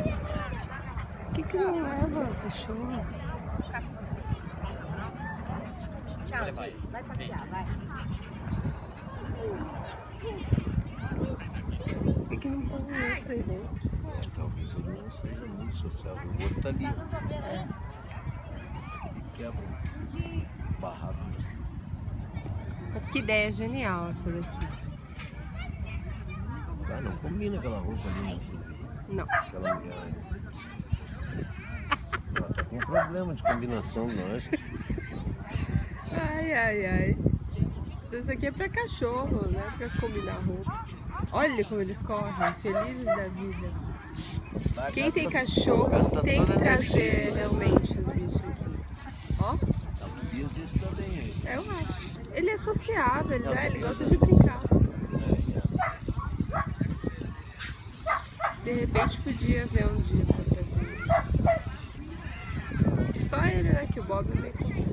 Por que não leva o cachorro? Tchau, gente. Vai passear, vai. Por que não põe o outro aí dentro? Talvez ele não seja muito sociável. O outro tá ali. Ele quebra o barraco. Mas que ideia genial essa daqui. Ah, não combina aquela roupa ali, né, filho? Não. Aquela mulher. Ela tá com problema de combinação, não acha? Ai, ai, ai. Isso aqui é pra cachorro, não é pra combinar roupa. Olha como eles correm, felizes da vida. Quem tem cachorro tem que trazer realmente os bichos aqui. Ó. Eu acho. Ele é sociável, ele gosta de brincar. De repente podia ver um dia pra trazer. Só ele, né? Que o Bob é meio